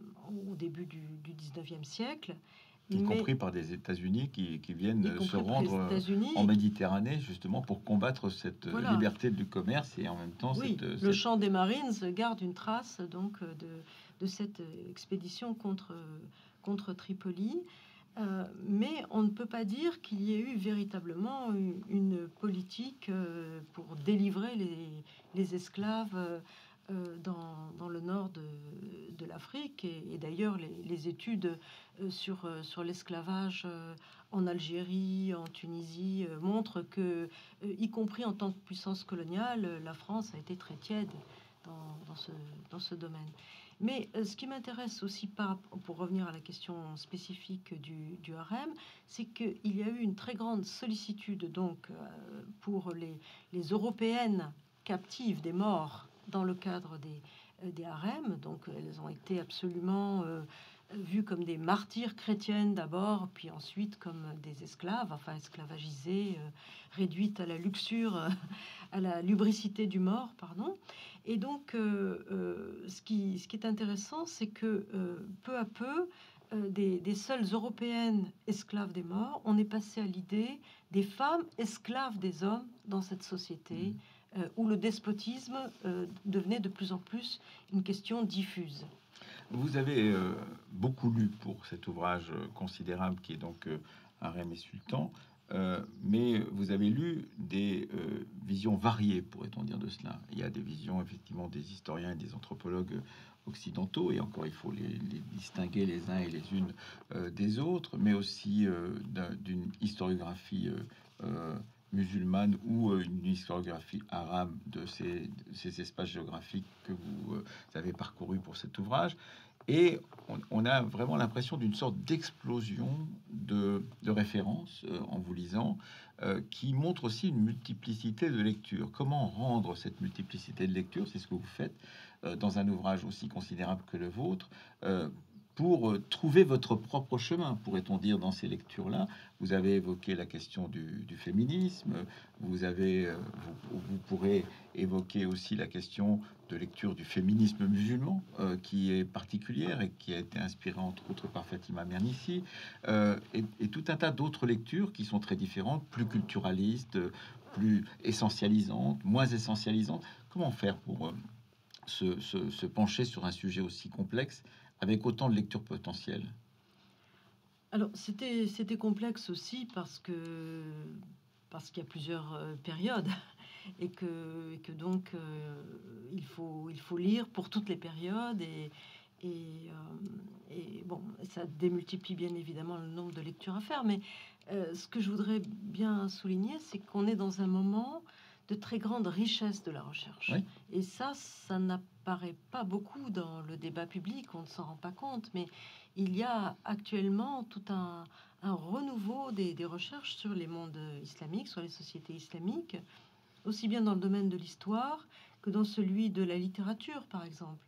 au début du, du dix-neuvième siècle. Y Mais compris par des États-Unis qui, qui y viennent se compris par les rendre euh, États-Unis. en Méditerranée, justement, pour combattre cette euh, Voilà. liberté du commerce et en même temps Oui, cette... euh, le cette- chant des Marines garde une trace donc euh, de, de cette euh, expédition contre, contre Tripoli. Euh, mais on ne peut pas dire qu'il y ait eu véritablement une, une politique euh, pour délivrer les, les esclaves euh, euh, dans, dans le nord de, de l'Afrique. Et, et d'ailleurs, les, les études euh, sur, euh, sur l'esclavage euh, en Algérie, en Tunisie, euh, montrent que, euh, y compris en tant que puissance coloniale, euh, la France a été très tiède dans, dans ce, dans ce domaine. Mais euh, ce qui m'intéresse aussi, par, pour revenir à la question spécifique du, du harem, c'est qu'il y a eu une très grande sollicitude donc euh, pour les, les Européennes captives des morts dans le cadre des, euh, des harems. Donc elles ont été absolument euh, vues comme des martyrs chrétiennes d'abord, puis ensuite comme des esclaves, enfin esclavagisées, euh, réduites à la luxure, euh, à la lubricité du mort, pardon. Et donc, euh, euh, ce, qui, ce qui est intéressant, c'est que euh, peu à peu, euh, des, des seules européennes esclaves des morts, on est passé à l'idée des femmes esclaves des hommes dans cette société euh, où le despotisme euh, devenait de plus en plus une question diffuse. Vous avez euh, beaucoup lu pour cet ouvrage euh, considérable qui est donc euh, Harem et Sultan, euh, mais vous avez lu des euh, visions variées, pourrait-on dire de cela. Il y a des visions effectivement des historiens et des anthropologues occidentaux, et encore il faut les, les distinguer les uns et les unes euh, des autres, mais aussi euh, d'un- d'une historiographie euh, euh, musulmane ou euh, une historiographie arabe de ces, de ces espaces géographiques que vous euh, avez parcourus pour cet ouvrage. Et on, on a vraiment l'impression d'une sorte d'explosion de, de références euh, en vous lisant, euh, qui montre aussi une multiplicité de lectures. Comment rendre cette multiplicité de lectures, c'est ce que vous faites euh, dans un ouvrage aussi considérable que le vôtre, euh, pour euh, trouver votre propre chemin, pourrait-on dire, dans ces lectures-là. Vous avez évoqué la question du, du féminisme, vous avez, euh, vous, vous pourrez évoquer aussi la question de lecture du féminisme musulman, euh, qui est particulière et qui a été inspirée entre autres par Fatima Mernissi, euh, et, et tout un tas d'autres lectures qui sont très différentes, plus culturalistes, plus essentialisantes, moins essentialisantes. Comment faire pour euh, se, se- se pencher sur un sujet aussi complexe avec autant de lectures potentielles? Alors, c'était, c'était complexe aussi parce que parce qu'il y a plusieurs euh, périodes et que, et que donc euh, il faut il faut lire pour toutes les périodes et et, euh, et bon, ça démultiplie bien évidemment le nombre de lectures à faire. Mais euh, ce que je voudrais bien souligner, c'est qu'on est dans un moment de très grande richesse de la recherche. Oui. Et ça, ça n'apparaît pas beaucoup dans le débat public, on ne s'en rend pas compte, mais il y a actuellement tout un, un renouveau des, des recherches sur les mondes islamiques, sur les sociétés islamiques, aussi bien dans le domaine de l'histoire que dans celui de la littérature, par exemple.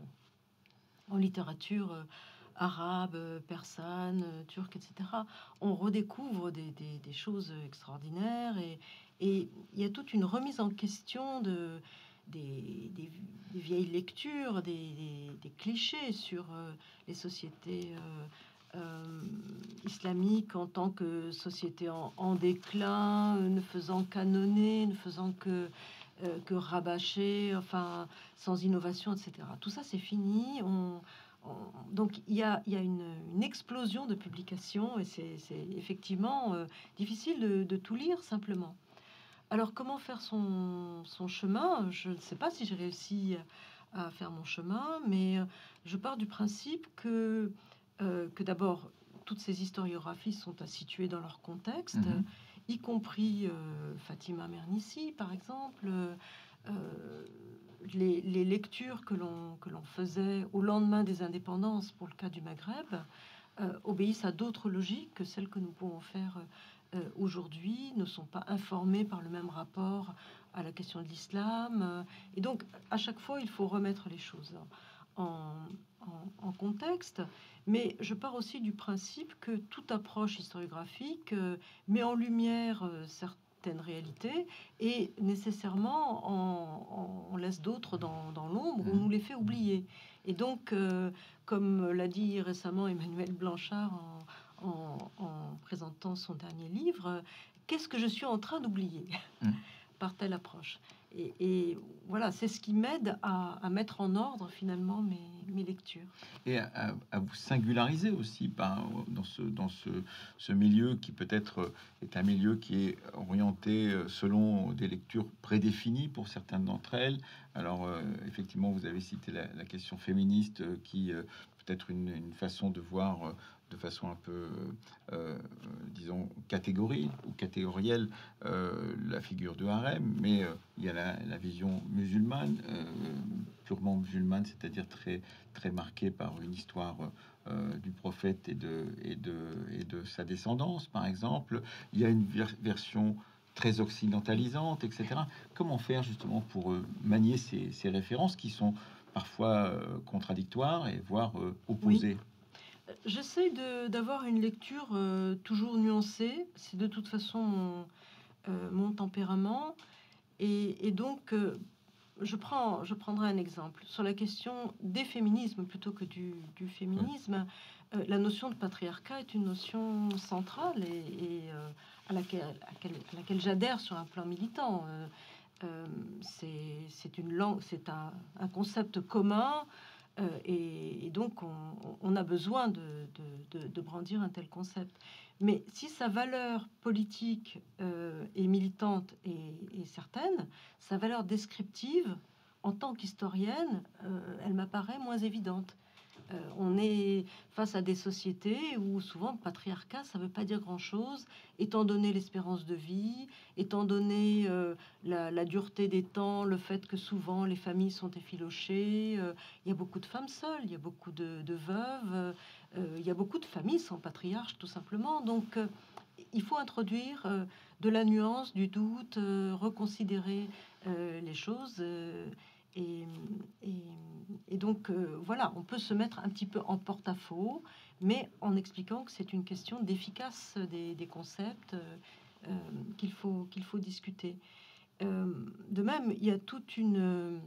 En littérature euh, arabe, euh, persane, euh, turque, et cetera, on redécouvre des, des- des choses extraordinaires et, et il y a toute une remise en question de, des, des- des vieilles lectures, des, des- des clichés sur euh, les sociétés euh, euh, islamiques en tant que société en, en déclin, euh, ne faisant qu'annonner, ne faisant que euh, que rabâcher, enfin, sans innovation, et cetera. Tout ça, c'est fini. On, on- donc, il y a, il y a une, une explosion de publications et c'est c'est effectivement euh, difficile de, de tout lire simplement. Alors, comment faire son, son chemin? Je ne sais pas si j'ai réussi à faire mon chemin, mais euh, je pars du principe que, euh, que d'abord, toutes ces historiographies sont à situer dans leur contexte, Mhm. y compris euh, Fatima Mernissi, par exemple. Euh, les, les lectures que l'on que l'on faisait au lendemain des indépendances, pour le cas du Maghreb, euh, obéissent à d'autres logiques que celles que nous pouvons faire euh, aujourd'hui, ne sont pas informés par le même rapport à la question de l'islam. euh, et donc, à chaque fois, il faut remettre les choses en, en- en contexte. Mais je pars aussi du principe que toute approche historiographique euh, met en lumière euh, certaines réalités et nécessairement en, en- on laisse d'autres dans, dans l'ombre ou Mhm. nous les fait oublier. Et donc, euh, comme l'a dit récemment Emmanuel Blanchard en, en- en présentant son dernier livre, qu'est-ce que je suis en train d'oublier Mhm. par telle approche? Et, et voilà, c'est ce qui m'aide à, à mettre en ordre finalement mes, mes lectures. Et à, à- à vous singulariser aussi par, dans, ce, dans ce, ce milieu qui peut-être est un milieu qui est orienté euh, selon des lectures prédéfinies pour certaines d'entre elles. Alors, euh, effectivement, vous avez cité la, la question féministe euh, qui euh, peut-être une, une façon de voir euh, de façon un peu, euh, euh, disons, catégorie ou catégorielle euh, la figure de harem, mais euh, il y a la, la vision musulmane, euh, purement musulmane, c'est-à-dire très très marqué par une histoire euh, du prophète et de, et, de, et de sa descendance, par exemple. Il y a une ver- version très occidentalisante, et cetera. Comment faire justement pour euh, manier ces, ces références qui sont parfois euh, contradictoires et voire euh, Oui, opposées? j'essaie de- d'avoir une lecture euh, toujours nuancée. C'est de toute façon mon, euh, mon tempérament. Et, et donc, euh, je prends, je prendrai un exemple sur la question des féminismes plutôt que du, du Ouais. féminisme. Euh, la notion de patriarcat est une notion centrale et, et, euh, à laquelle, à laquelle, à laquelle j'adhère sur un plan militant. Euh, euh, c'est c'est une langue, c'est un, un concept commun euh, et, et donc on, on a besoin de, de- de- de brandir un tel concept. Mais si sa valeur politique euh, et militante est, est certaine, sa valeur descriptive, en tant qu'historienne, euh, elle m'apparaît moins évidente. Euh, on est face à des sociétés où souvent le patriarcat, ça ne veut pas dire grand-chose, étant donné l'espérance de vie, étant donné euh, la, la dureté des temps, le fait que souvent les familles sont effilochées, euh, il y a beaucoup de femmes seules, il y a beaucoup de, de veuves, euh, euh, il y a beaucoup de familles sans patriarche tout simplement. Donc euh, il faut introduire euh, de la nuance, du doute, euh, reconsidérer euh, les choses. euh, et, et- et donc, euh, voilà, on peut se mettre un petit peu en porte-à-faux, mais en expliquant que c'est une question d'efficace des, des concepts euh, euh, qu'il faut, qu'il faut discuter. Euh, de même, il y a toute une,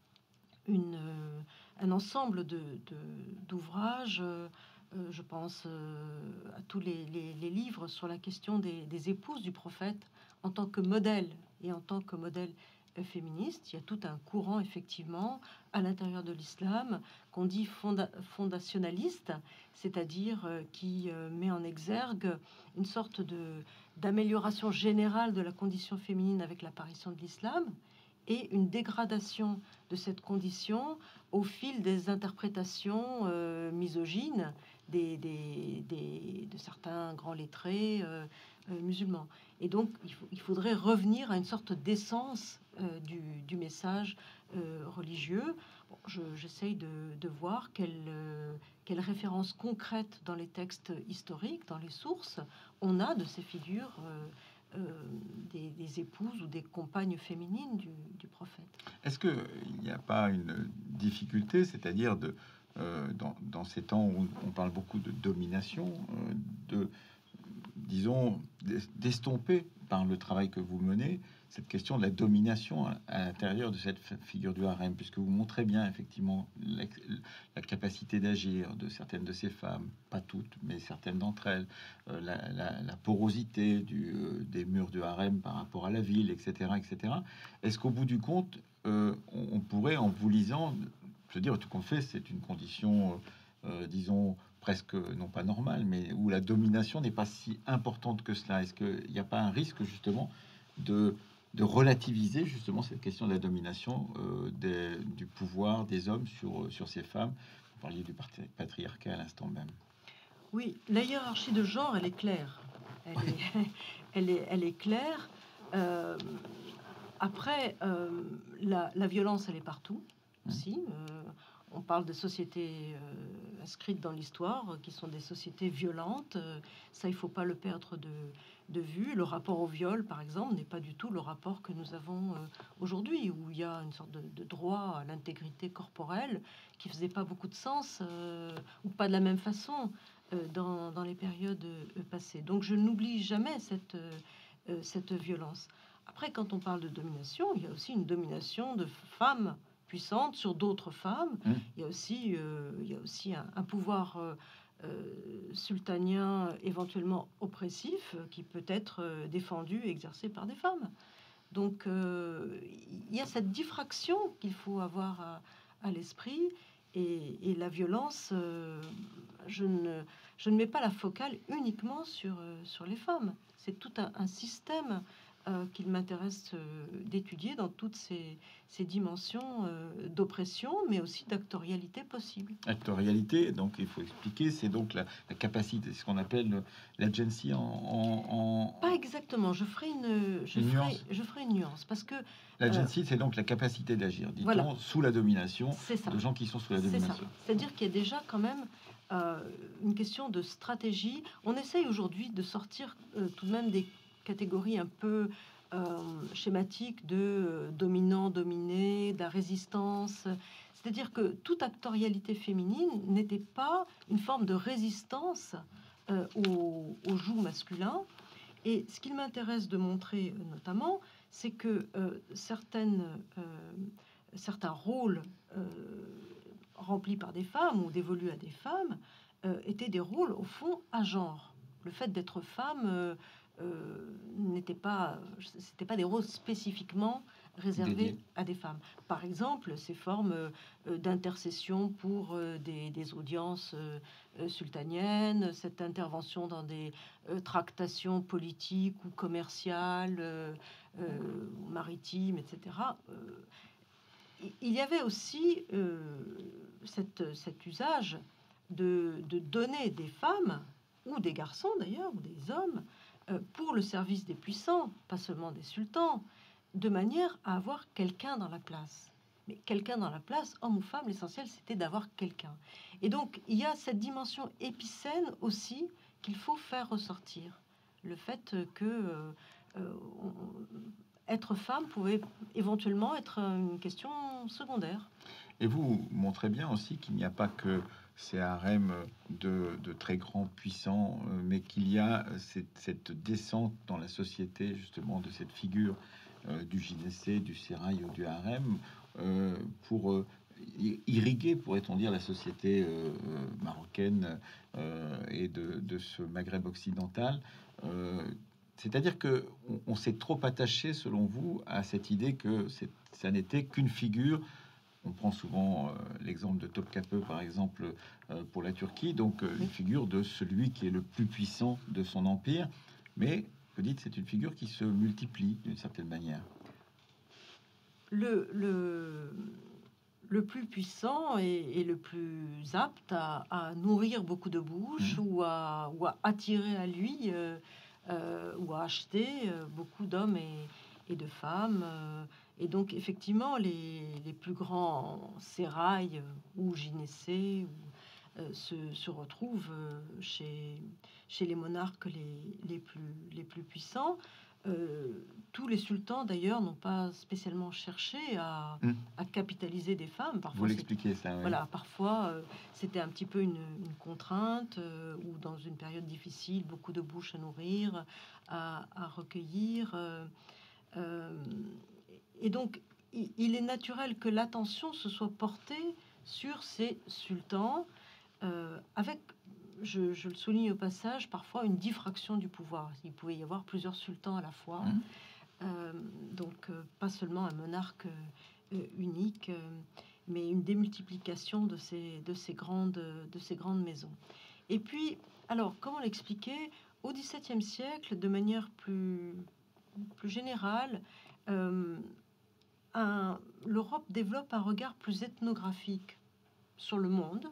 une, euh, un ensemble de, de- d'ouvrages. euh, euh, je pense euh, à tous les, les- les livres sur la question des, des épouses du prophète en tant que modèle et en tant que modèle euh, féministe. Il y a tout un courant, effectivement, à l'intérieur de l'islam qu'on dit fonda- fondationaliste, c'est-à-dire euh, qui euh, met en exergue une sorte de, d'amélioration générale de la condition féminine avec l'apparition de l'islam et une dégradation de cette condition au fil des interprétations euh, misogynes des, des- des- de certains grands lettrés euh, euh, musulmans. Et donc, il, faut- il faudrait revenir à une sorte d'essence euh, du, du message euh, religieux. Bon, je- j'essaye de, de voir quelles euh, quelles références concrètes dans les textes historiques, dans les sources, on a de ces figures euh, euh, des, des épouses ou des compagnes féminines du, du prophète. Est-ce qu'il n'y a pas une difficulté, c'est-à-dire de, euh, dans, dans ces temps où on parle beaucoup de domination, euh, de disons, d'estomper par le travail que vous menez cette question de la domination à, à l'intérieur de cette figure du harem, puisque vous montrez bien effectivement la, la capacité d'agir de certaines de ces femmes, pas toutes, mais certaines d'entre elles, euh, la, la, la porosité du, euh, des murs du harem par rapport à la ville, et cetera, et cetera. Est-ce qu'au bout du compte, euh, on, on pourrait, en vous lisant, se dire tout qu'on fait, c'est une condition, euh, disons, presque non pas normale, mais où la domination n'est pas si importante que cela? Est-ce qu'il n'y a pas un risque justement de de relativiser justement cette question de la domination euh, des, du pouvoir des hommes sur, sur ces femmes? Vous parliez du patriarcat à l'instant même. Oui, la hiérarchie de genre, elle est claire. Elle, Oui. est, elle, est, elle est claire. Euh, après, euh, la, la violence, elle est partout aussi. Euh, on parle des sociétés euh, inscrites dans l'histoire, qui sont des sociétés violentes. Euh, ça, il faut pas le perdre de, de vue. Le rapport au viol, par exemple, n'est pas du tout le rapport que nous avons euh, aujourd'hui, où il y a une sorte de, de droit à l'intégrité corporelle qui faisait pas beaucoup de sens, euh, ou pas de la même façon euh, dans, dans les périodes euh, passées. Donc, je n'oublie jamais cette, euh, cette violence. Après, quand on parle de domination, il y a aussi une domination de femmes puissantes sur d'autres femmes. Mmh. Il y a aussi, euh, il y a aussi un, un pouvoir euh, euh, sultanien éventuellement oppressif euh, qui peut être euh, défendu et exercé par des femmes. Donc, euh, il y a cette diffraction qu'il faut avoir à, à l'esprit. Et, et la violence, euh, je, ne, je ne mets pas la focale uniquement sur, euh, sur les femmes. C'est tout un, un système euh, qu'il m'intéresse euh, d'étudier dans toutes ces, ces dimensions euh, d'oppression, mais aussi d'actorialité possible. Actorialité, donc il faut expliquer, c'est donc la, la capacité, ce qu'on appelle l'agency en, en, en... Pas exactement, je ferai une, je Une ferai, nuance. je ferai une nuance, parce que L'agency, c'est donc la capacité d'agir, dit-on, voilà. sous la domination C'est ça. de gens qui sont sous la C'est ça. domination. C'est-à-dire qu'il y a déjà quand même euh, une question de stratégie. On essaye aujourd'hui de sortir euh, tout de même des catégories un peu euh, schématiques de euh, dominant, dominé, de la résistance. C'est-à-dire que toute actorialité féminine n'était pas une forme de résistance euh, au, au joug masculin. Et ce qu'il m'intéresse de montrer euh, notamment, c'est que euh, certaines, euh, certains rôles euh, remplis par des femmes ou dévolus à des femmes euh, étaient des rôles au fond à genre. Le fait d'être femme euh, euh, n'était pas, c'était pas des rôles spécifiquement réservés Dédié. à des femmes. Par exemple, ces formes euh, d'intercession pour euh, des, des audiences euh, euh, sultaniennes, cette intervention dans des euh, tractations politiques ou commerciales, euh, euh, maritimes, et cetera. Euh, il y avait aussi euh, cette, cet usage de, de donner des femmes, ou des garçons d'ailleurs, ou des hommes, euh, pour le service des puissants, pas seulement des sultans, de manière à avoir quelqu'un dans la place. Mais quelqu'un dans la place, homme ou femme, l'essentiel c'était d'avoir quelqu'un. Et donc il y a cette dimension épicène aussi qu'il faut faire ressortir. Le fait que euh, euh, on, être femme pouvait éventuellement être une question secondaire. Et vous montrez bien aussi qu'il n'y a pas que ces harems de, de très grands puissants, euh, mais qu'il y a cette, cette descente dans la société justement de cette figure euh, du gynécée, du sérail ou du harem euh, pour euh, irriguer, pourrait-on dire, la société euh, marocaine euh, et de, de ce Maghreb occidental. Euh, C'est-à-dire que on, on s'est trop attaché, selon vous, à cette idée que c'est, ça n'était qu'une figure. On prend souvent euh, l'exemple de Topkapı, par exemple, euh, pour la Turquie, donc euh, une figure de celui qui est le plus puissant de son empire. Mais vous dites, c'est une figure qui se multiplie d'une certaine manière. Le, le, le plus puissant et, et le plus apte à, à nourrir beaucoup de bouches Mmh. ou, à, ou à attirer à lui euh, euh, ou à acheter euh, beaucoup d'hommes et, et de femmes. euh, et donc, effectivement, les, les plus grands sérails euh, ou gynécées ou, euh, se, se retrouvent euh, chez, chez les monarques les, les, plus, les plus puissants. Euh, tous les sultans, d'ailleurs, n'ont pas spécialement cherché à, Mmh. à capitaliser des femmes. Vous Parfois, c'est l'expliquez ça, oui. voilà, parfois euh, c'était un petit peu une, une contrainte, euh, ou dans une période difficile, beaucoup de bouches à nourrir, à, à recueillir. euh, euh, et donc, il, il est naturel que l'attention se soit portée sur ces sultans, euh, avec, je, je le souligne au passage, parfois une diffraction du pouvoir. Il pouvait y avoir plusieurs sultans à la fois. Mmh. Euh, donc, euh, pas seulement un monarque euh, unique, euh, mais une démultiplication de ces, de, ces grandes, de ces grandes maisons. Et puis, alors, comment l'expliquer? Au XVIIe siècle, de manière plus, plus générale, euh, un- l'Europe développe un regard plus ethnographique sur le monde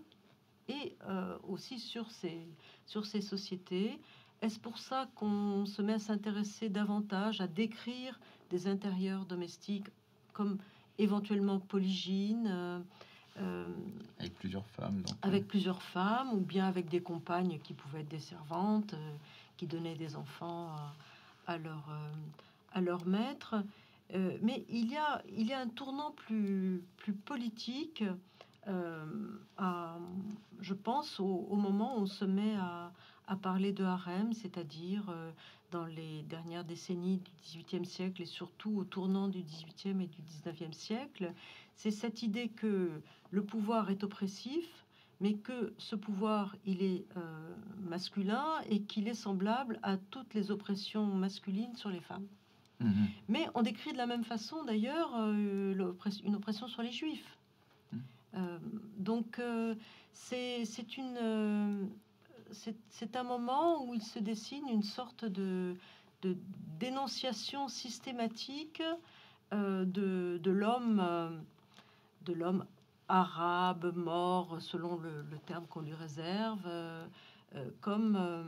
et euh, aussi sur ces, sur ces sociétés. Est-ce pour ça qu'on se met à s'intéresser davantage, à décrire des intérieurs domestiques comme éventuellement polygynes, euh, euh, Avec plusieurs femmes, donc. avec plusieurs femmes, ou bien avec des compagnes qui pouvaient être des servantes, euh, qui donnaient des enfants à, à leur, euh, à leur maître. Euh, mais il y, a, il y a un tournant plus, plus politique, euh, à, je pense, au, au moment où on se met à, à parler de harem, c'est-à-dire euh, dans les dernières décennies du dix-huitième siècle et surtout au tournant du dix-huitième et du dix-neuvième siècle. C'est cette idée que le pouvoir est oppressif, mais que ce pouvoir, il est euh, masculin et qu'il est semblable à toutes les oppressions masculines sur les femmes. Mmh. Mais on décrit de la même façon, d'ailleurs, euh, l'oppress- une oppression sur les juifs. Mmh. Euh, donc, euh, c'est c'est une, euh, c'est c'est un moment où il se dessine une sorte de, de dénonciation systématique euh, de, de l'homme, euh, de l'homme arabe mort, selon le, le terme qu'on lui réserve, euh, euh, comme, euh,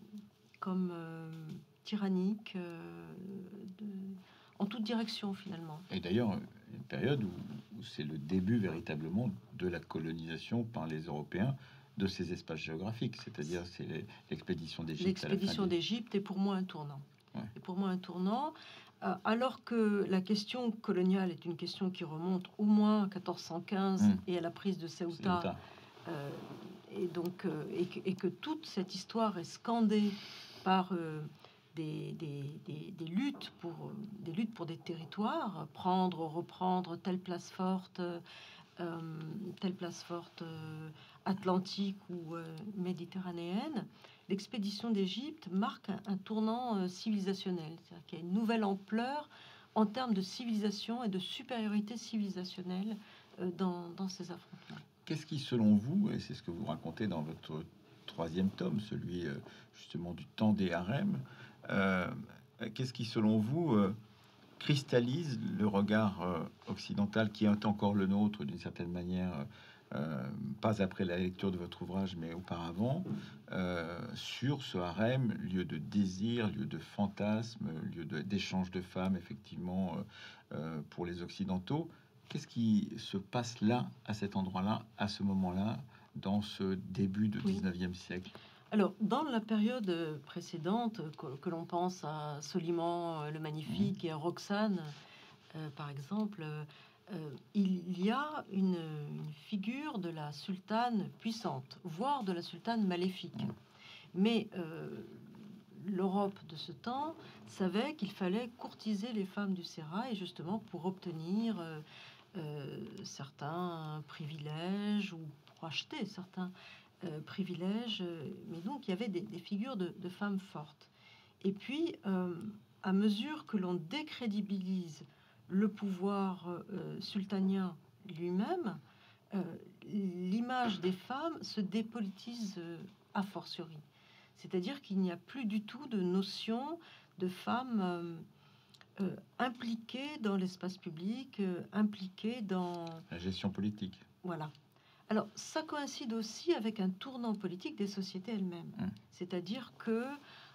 comme euh, tyrannique, euh, de- en toute direction finalement. Et d'ailleurs, une période où, où c'est le début véritablement de la colonisation par les Européens de ces espaces géographiques, c'est-à-dire c'est les- l'expédition d'Égypte. L'expédition des... d'Égypte est pour moi un tournant. Ouais. Et pour moi un tournant, euh, alors que la question coloniale est une question qui remonte au moins à quatorze cent quinze mmh. et à la prise de Ceuta, euh, et donc euh, et, que, et que toute cette histoire est scandée par euh, des, des, des, des luttes pour des luttes pour des territoires, prendre, reprendre telle place forte, euh, telle place forte euh, atlantique ou euh, méditerranéenne. L'expédition d'Égypte marque un, un tournant euh, civilisationnel, c'est-à-dire qu'il y a une nouvelle ampleur en termes de civilisation et de supériorité civilisationnelle euh, dans, dans ces affrontements. Qu'est-ce qui, selon vous, et c'est ce que vous racontez dans votre troisième tome, celui euh, justement du temps des harems, euh, qu'est-ce qui, selon vous, euh, cristallise le regard euh, occidental qui est encore le nôtre d'une certaine manière, euh, pas après la lecture de votre ouvrage, mais auparavant, euh, sur ce harem, lieu de désir, lieu de fantasme, lieu de, d'échange de femmes, effectivement, euh, euh, pour les Occidentaux. Qu'est-ce qui se passe là, à cet endroit-là, à ce moment-là, dans ce début de dix-neuvième oui. siècle? Alors, dans la période précédente, que, que l'on pense à Soliman le Magnifique mmh. et à Roxane, euh, par exemple, euh, il y a une, une figure de la sultane puissante, voire de la sultane maléfique. Mmh. Mais euh, l'Europe de ce temps savait qu'il fallait courtiser les femmes du sérail, justement pour obtenir euh, euh, certains privilèges ou pour acheter certains Euh, privilèges, euh, mais donc il y avait des, des figures de, de femmes fortes. Et puis, euh, à mesure que l'on décrédibilise le pouvoir euh, sultanien lui-même, euh, l'image des femmes se dépolitise euh, a fortiori. C'est-à-dire qu'il n'y a plus du tout de notion de femmes euh, euh, impliquées dans l'espace public, euh, impliquées dans la gestion politique. Voilà. Alors, ça coïncide aussi avec un tournant politique des sociétés elles-mêmes. Mmh. C'est-à-dire que,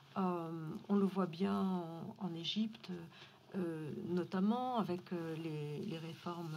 euh, on le voit bien en, en Égypte, euh, notamment avec euh, les, les réformes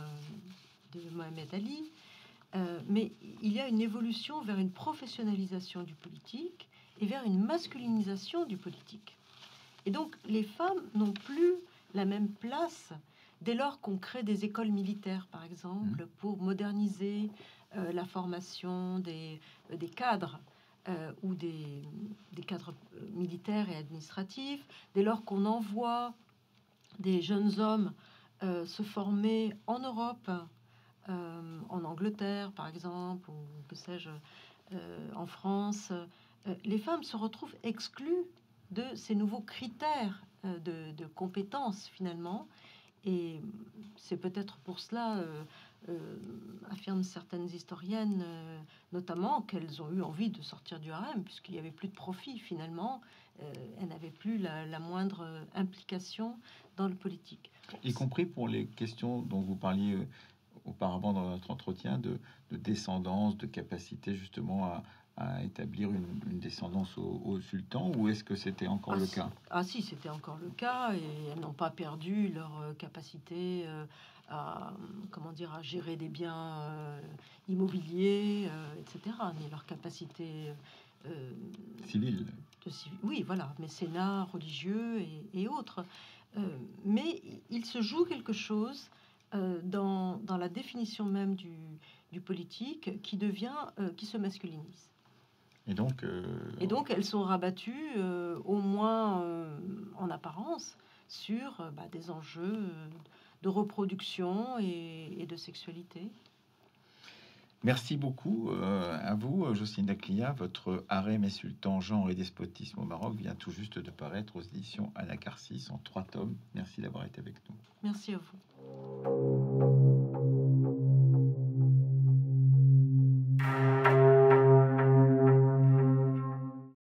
de Mohamed Ali, euh, mais il y a une évolution vers une professionnalisation du politique et vers une masculinisation du politique. Et donc, les femmes n'ont plus la même place dès lors qu'on crée des écoles militaires, par exemple, pour moderniser euh, la formation des, euh, des cadres euh, ou des, des cadres euh, militaires et administratifs, dès lors qu'on envoie des jeunes hommes euh, se former en Europe, euh, en Angleterre, par exemple, ou que sais-je, euh, en France, euh, les femmes se retrouvent exclues de ces nouveaux critères euh, de, de compétences, finalement. Et c'est peut-être pour cela, euh, euh, affirment certaines historiennes, euh, notamment qu'elles ont eu envie de sortir du harem, puisqu'il n'y avait plus de profit finalement. Euh, elles n'avaient plus la, la moindre implication dans le politique. Y compris pour les questions dont vous parliez euh, auparavant dans notre entretien, de, de descendance, de capacité justement à, à établir une, une descendance au, au sultan, ou est-ce que c'était encore ah, le si, cas? Ah si, c'était encore le cas, et elles n'ont pas perdu leur euh, capacité euh, à, comment dire, à gérer des biens euh, immobiliers, euh, et cetera, ni leur capacité euh, Civil. de civi- oui, voilà, mécénat religieux et, et autres. Euh, mais il se joue quelque chose euh, dans, dans la définition même du, du politique qui devient, euh, qui se masculinise. Et donc, euh, Et donc, elles sont rabattues, euh, au moins euh, en apparence, sur euh, bah, des enjeux euh, de reproduction et, et de sexualité. merci beaucoup euh, à vous, Jocelyne Daclia. Votre Harem et sultan, genre et despotisme au Maroc vient tout juste de paraître aux éditions Anacarsis en trois tomes. Merci d'avoir été avec nous. Merci à vous.